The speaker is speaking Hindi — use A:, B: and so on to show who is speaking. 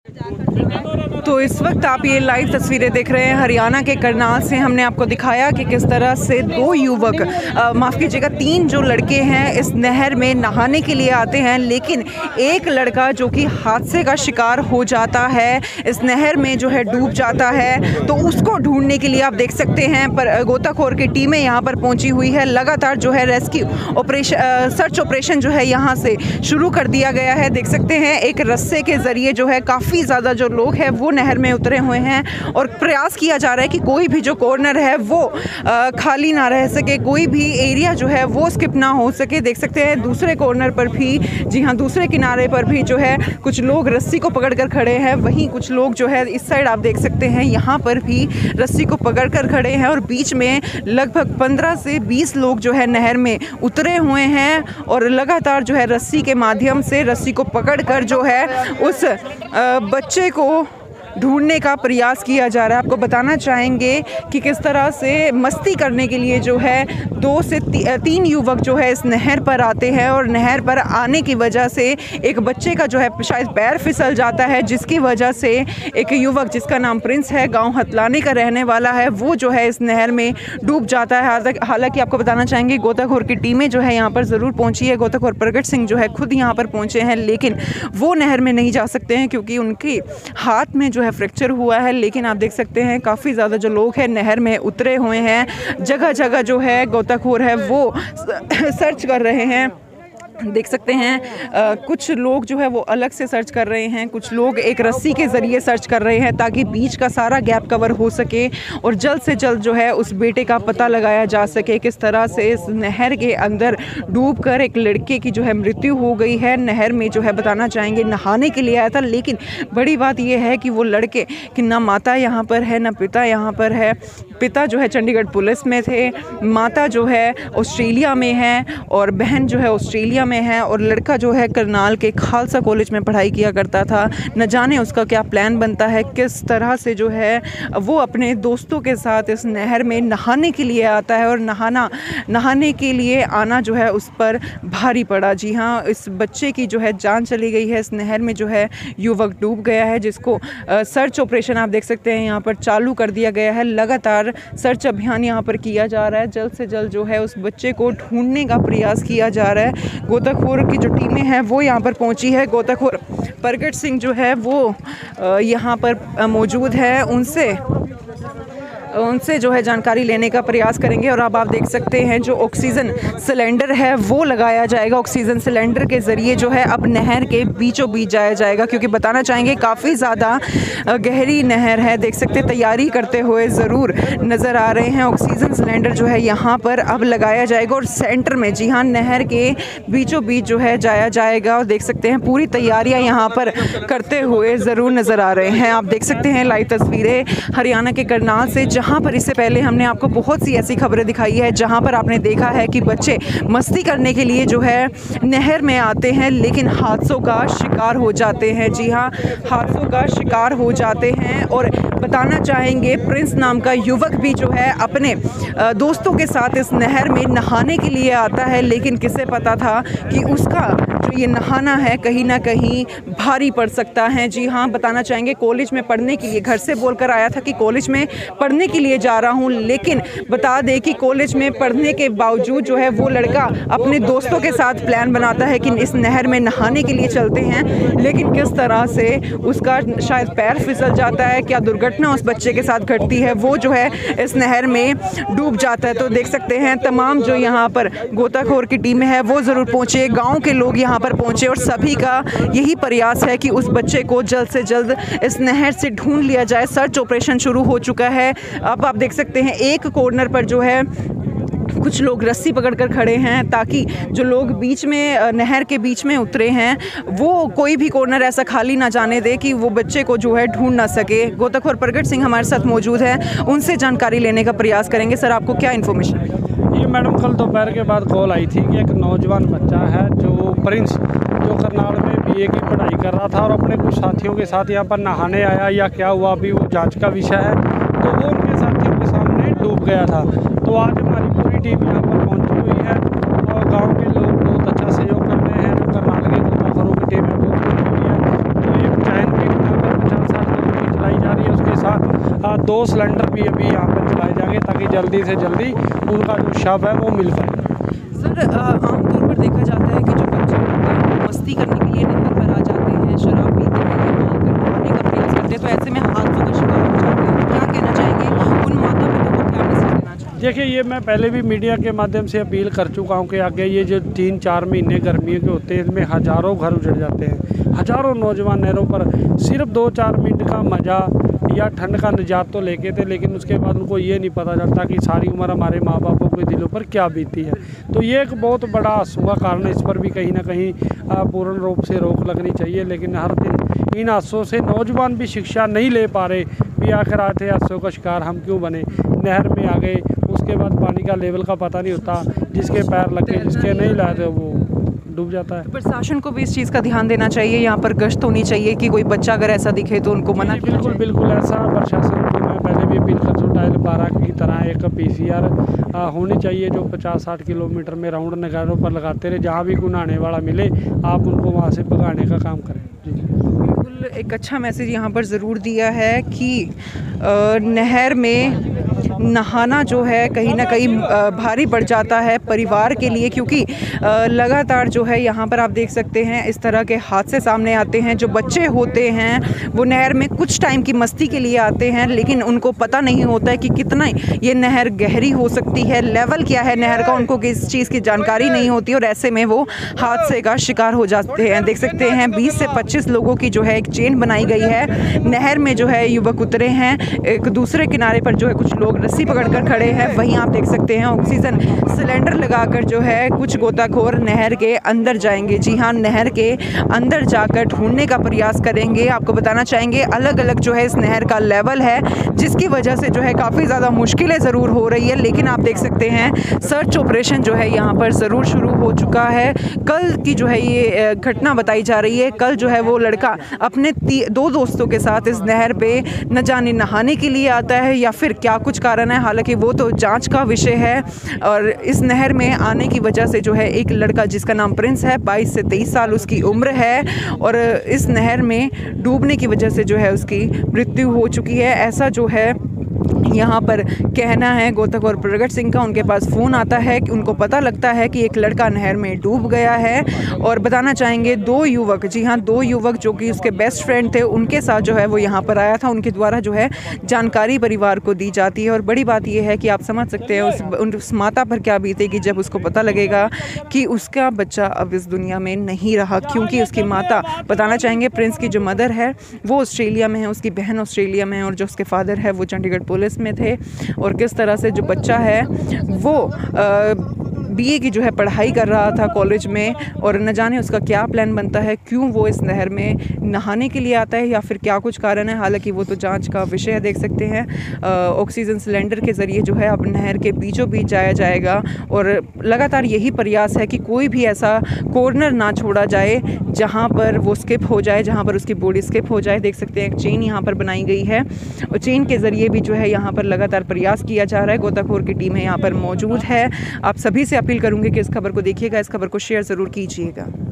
A: तो इस वक्त आप ये लाइव तस्वीरें देख रहे हैं हरियाणा के करनाल से। हमने आपको दिखाया कि किस तरह से दो युवक माफ़ कीजिएगा 3 जो लड़के हैं इस नहर में नहाने के लिए आते हैं, लेकिन एक लड़का जो कि हादसे का शिकार हो जाता है, इस नहर में जो है डूब जाता है। तो उसको ढूंढने के लिए आप देख सकते हैं पर गोताखोर की टीमें यहाँ पर पहुँची हुई है। लगातार जो है रेस्क्यू ऑपरेशन सर्च ऑपरेशन जो है यहाँ से शुरू कर दिया गया है। देख सकते हैं एक रस्से के ज़रिए जो है काफ़ी ज़्यादा जो लोग हैं वो नहर में उतरे हुए हैं और प्रयास किया जा रहा है कि कोई भी जो कॉर्नर है वो खाली ना रह सके, कोई भी एरिया जो है वो स्किप ना हो सके। देख सकते हैं दूसरे कॉर्नर पर भी, जी हाँ, दूसरे किनारे पर भी जो है कुछ लोग रस्सी को पकड़कर खड़े हैं। वहीं कुछ लोग जो है इस साइड आप देख सकते हैं यहाँ पर भी रस्सी को पकड़कर खड़े हैं और बीच में लगभग 15 से 20 लोग जो है नहर में उतरे हुए हैं और लगातार जो है रस्सी के माध्यम से रस्सी को पकड़कर जो है उस बच्चे को ढूंढने का प्रयास किया जा रहा है। आपको बताना चाहेंगे कि किस तरह से मस्ती करने के लिए जो है 2 से 3 युवक जो है इस नहर पर आते हैं और नहर पर आने की वजह से एक बच्चे का जो है शायद पैर फिसल जाता है, जिसकी वजह से एक युवक जिसका नाम प्रिंस है, गांव हतलाने का रहने वाला है, वो जो है इस नहर में डूब जाता है। हालांकि आपको बताना चाहेंगे गोताखोर की टीमें जो है यहाँ पर ज़रूर पहुँची है। गोताखोर प्रगट सिंह जो है खुद यहाँ पर पहुँचे हैं, लेकिन वो नहर में नहीं जा सकते हैं क्योंकि उनके हाथ में जो है फ्रैक्चर हुआ है। लेकिन आप देख सकते हैं काफ़ी ज़्यादा जो लोग हैं नहर में उतरे हुए हैं। जगह जगह जो है गोताखोर है वो सर्च कर रहे हैं। देख सकते हैं कुछ लोग जो है वो अलग से सर्च कर रहे हैं, कुछ लोग एक रस्सी के ज़रिए सर्च कर रहे हैं ताकि बीच का सारा गैप कवर हो सके और जल्द से जल्द जो है उस बेटे का पता लगाया जा सके। किस तरह से इस नहर के अंदर डूबकर एक लड़के की जो है मृत्यु हो गई है। नहर में जो है बताना चाहेंगे नहाने के लिए आया था, लेकिन बड़ी बात यह है कि वो लड़के कि ना माता यहाँ पर है ना पिता यहाँ पर है। पिता जो है चंडीगढ़ पुलिस में थे, माता जो है ऑस्ट्रेलिया में है और बहन जो है ऑस्ट्रेलिया में है और लड़का जो है करनाल के खालसा कॉलेज में पढ़ाई किया करता था। न जाने उसका क्या प्लान बनता है, किस तरह से जो है वो अपने दोस्तों के साथ इस नहर में नहाने के लिए आता है और नहाने के लिए आना जो है उस पर भारी पड़ा। जी हाँ, इस बच्चे की जो है जान चली गई है। इस नहर में जो है युवक डूब गया है, जिसको सर्च ऑपरेशन आप देख सकते हैं यहाँ पर चालू कर दिया गया है। लगातार सर्च अभियान यहाँ पर किया जा रहा है। जल्द से जल्द जो है उस बच्चे को ढूंढने का प्रयास किया जा रहा है। गोताखोर की जो टीमें हैं वो यहाँ पर पहुँची है। गोताखोर प्रगट सिंह जो है वो यहाँ पर मौजूद है, उनसे जो है जानकारी लेने का प्रयास करेंगे। और अब आप देख सकते हैं जो ऑक्सीजन सिलेंडर है वो लगाया जाएगा। ऑक्सीजन सिलेंडर के ज़रिए जो है अब नहर के बीचों बीच जाया जाएगा, क्योंकि बताना चाहेंगे काफ़ी ज़्यादा गहरी नहर है। देख सकते हैं तैयारी करते हुए ज़रूर नज़र आ रहे हैं। ऑक्सीजन सिलेंडर जो है यहाँ पर अब लगाया जाएगा और सेंटर में, जी हाँ, नहर के बीचों बीच जो है जाया जाएगा। और देख सकते हैं पूरी तैयारियाँ यहाँ पर करते हुए ज़रूर नज़र आ रहे हैं। आप देख सकते हैं लाइव तस्वीरें हरियाणा के करनाल से, जहाँ पर इससे पहले हमने आपको बहुत सी ऐसी खबरें दिखाई है जहाँ पर आपने देखा है कि बच्चे मस्ती करने के लिए जो है नहर में आते हैं, लेकिन हादसों का शिकार हो जाते हैं। जी हाँ, हादसों का शिकार हो जाते हैं। और बताना चाहेंगे प्रिंस नाम का युवक भी जो है अपने दोस्तों के साथ इस नहर में नहाने के लिए आता है, लेकिन किसे पता था कि उसका जो ये नहाना है कहीं ना कहीं भारी पड़ सकता है। जी हाँ, बताना चाहेंगे कॉलेज में पढ़ने के लिए घर से बोलकर आया था कि कॉलेज में पढ़ने के लिए जा रहा हूँ, लेकिन बता दें कि कॉलेज में पढ़ने के बावजूद जो है वो लड़का अपने दोस्तों के साथ प्लान बनाता है कि इस नहर में नहाने के लिए चलते हैं, लेकिन किस तरह से उसका शायद पैर फिसल जाता है, क्या दुर्घटना उस बच्चे के साथ घटती है, वो जो है इस नहर में डूब जाता है। तो देख सकते हैं तमाम जो यहाँ पर गोताखोर की टीम है वो ज़रूर पहुँचे, गाँव के लोग यहाँ पर पहुँचे और सभी का यही प्रयास है कि उस बच्चे को जल्द से जल्द इस नहर से ढूंढ लिया जाए। सर्च ऑपरेशन शुरू हो चुका है। अब आप देख सकते हैं एक कॉर्नर पर जो है कुछ लोग रस्सी पकड़कर खड़े हैं ताकि जो लोग बीच में नहर के बीच में उतरे हैं वो कोई भी कॉर्नर ऐसा खाली ना जाने दे कि वो बच्चे को जो है ढूंढ ना सके। गोताखोर प्रगट सिंह हमारे साथ मौजूद है, उनसे जानकारी लेने का प्रयास करेंगे। सर, आपको क्या इन्फॉर्मेशन मिली?
B: ये मैडम कल दोपहर के बाद कॉल आई थी कि एक नौजवान बच्चा है जो प्रिंस, जो करनाल में बीए की पढ़ाई कर रहा था और अपने कुछ साथियों के साथ यहाँ पर नहाने आया, या क्या हुआ अभी वो जांच का विषय है, तो वो उनके साथियों के सामने डूब गया था। तो आज हमारी पूरी टीम यहाँ पर पहुँची हुई है और गाँव के लोग बहुत अच्छा सहयोग कर रहे हैं। जो करनाल के गोताखोरों की टीम है वो पहुँची हुई है। तो एक चैन भी यहाँ पर 2 सिलेंडर भी अभी यहाँ पर चलाए जाएंगे ताकि जल्दी से जल्दी उनका जो शव है वो मिल पाए।
A: सर आमतौर पर देखा जाता है कि जो बच्चे होते हैं वो मस्ती करने के लिए नहर पर आ जाते हैं, शराब पीते हैं या नहाने का प्रयास करते हैं, तो ऐसे में हादसों का शिकार हो जाते हैं। क्या कहना चाहेंगे उन माता पिता को, क्या मैसेज देना चाहेंगे?
B: देखिए, ये मैं पहले भी मीडिया के माध्यम से अपील कर चुका हूँ कि आगे ये जो 3-4 महीने गर्मियों के होते हैं इसमें हज़ारों घर उजड़ जाते हैं, हज़ारों नौजवान नहरों पर सिर्फ 2-4 मिनट का मज़ा या ठंड का निजात तो लेके थे, लेकिन उसके बाद उनको ये नहीं पता चलता कि सारी उम्र हमारे माँ बापों के दिलों पर क्या बीती है। तो ये एक बहुत बड़ा आंसू का कारण है, इस पर भी कहीं ना कहीं पूर्ण रूप से रोक लगनी चाहिए। लेकिन हर दिन इन हादसों से नौजवान भी शिक्षा नहीं ले पा रहे भी आखिर आते हादसों का शिकार हम क्यों बने, नहर में आ गए, उसके बाद पानी का लेवल का पता नहीं होता, जिसके पैर लगे जिसके नहीं लाते वो डूब जाता है।
A: प्रशासन को भी इस चीज़ का ध्यान देना चाहिए, यहाँ पर गश्त होनी चाहिए कि कोई बच्चा अगर ऐसा दिखे तो उनको मना।
B: बिल्कुल बिल्कुल, ऐसा प्रशासन को मैं पहले भी अपील कर चुका है, 12 की तरह एक PCR होनी चाहिए जो 50-60 किलोमीटर में राउंड नहरों पर लगाते रहे, जहाँ भी कोई नहाने वाला मिले आप उनको वहाँ से भगाने का काम करें। जी
A: बिल्कुल, एक अच्छा मैसेज यहाँ पर ज़रूर दिया है कि नहर में नहाना जो है कहीं ना कहीं भारी पड़ जाता है परिवार के लिए, क्योंकि लगातार जो है यहाँ पर आप देख सकते हैं इस तरह के हादसे सामने आते हैं। जो बच्चे होते हैं वो नहर में कुछ टाइम की मस्ती के लिए आते हैं, लेकिन उनको पता नहीं होता है कि कितना ये नहर गहरी हो सकती है, लेवल क्या है नहर का, उनको किस चीज़ की जानकारी नहीं होती और ऐसे में वो हादसे का शिकार हो जाते हैं। देख सकते हैं 20 से 25 लोगों की जो है एक चेन बनाई गई है, नहर में जो है युवक उतरे हैं, एक दूसरे किनारे पर जो है कुछ लोग रस्सी पकड़कर खड़े हैं, वहीं आप देख सकते हैं ऑक्सीजन सिलेंडर लगाकर जो है कुछ गोताखोर नहर के अंदर जाएंगे। जी हाँ, नहर के अंदर जाकर ढूंढने का प्रयास करेंगे। आपको बताना चाहेंगे अलग अलग जो है इस नहर का लेवल है, जिसकी वजह से जो है काफ़ी ज़्यादा मुश्किलें ज़रूर हो रही है, लेकिन आप देख सकते हैं सर्च ऑपरेशन जो है यहाँ पर ज़रूर शुरू हो चुका है। कल की जो है ये घटना बताई जा रही है, कल जो है वो लड़का अपने 2 दोस्तों के साथ इस नहर पे न जाने नहाने के लिए आता है या फिर क्या कुछ कारण है, हालांकि वो तो जांच का विषय है। और इस नहर में आने की वजह से जो है एक लड़का जिसका नाम प्रिंस है, 22 से 23 साल उसकी उम्र है, और इस नहर में डूबने की वजह से जो है उसकी मृत्यु हो चुकी है, ऐसा जो है यहाँ पर कहना है गोताखोर प्रगट सिंह का। उनके पास फ़ोन आता है कि उनको पता लगता है कि एक लड़का नहर में डूब गया है, और बताना चाहेंगे 2 युवक, जी हाँ 2 युवक जो कि उसके बेस्ट फ्रेंड थे, उनके साथ जो है वो यहाँ पर आया था, उनके द्वारा जो है जानकारी परिवार को दी जाती है। और बड़ी बात यह है कि आप समझ सकते हैं उस माता पर क्या बीतेगी जब उसको पता लगेगा कि उसका बच्चा अब इस दुनिया में नहीं रहा, क्योंकि उसकी माता, बताना चाहेंगे प्रिंस की जो मदर है वो ऑस्ट्रेलिया में है, उसकी बहन ऑस्ट्रेलिया में है, और जो उसके फादर है वो चंडीगढ़ पुलिस में थे। और किस तरह से जो बच्चा है वो BA की जो है पढ़ाई कर रहा था कॉलेज में, और न जाने उसका क्या प्लान बनता है, क्यों वो इस नहर में नहाने के लिए आता है या फिर क्या कुछ कारण है, हालांकि वो तो जांच का विषय है। देख सकते हैं ऑक्सीजन सिलेंडर के ज़रिए जो है अब नहर के बीचों बीच जाया जाएगा, और लगातार यही प्रयास है कि कोई भी ऐसा कॉर्नर ना छोड़ा जाए जहाँ पर वो स्किप हो जाए, जहाँ पर उसकी बॉडी स्किप हो जाए। देख सकते हैं एक चेन यहाँ पर बनाई गई है, और चेन के ज़रिए भी जो है यहाँ पर लगातार प्रयास किया जा रहा है। गोताखोर की टीम यहाँ पर मौजूद है। आप सभी से अपील करूंगी कि इस खबर को देखिएगा, इस खबर को शेयर ज़रूर कीजिएगा।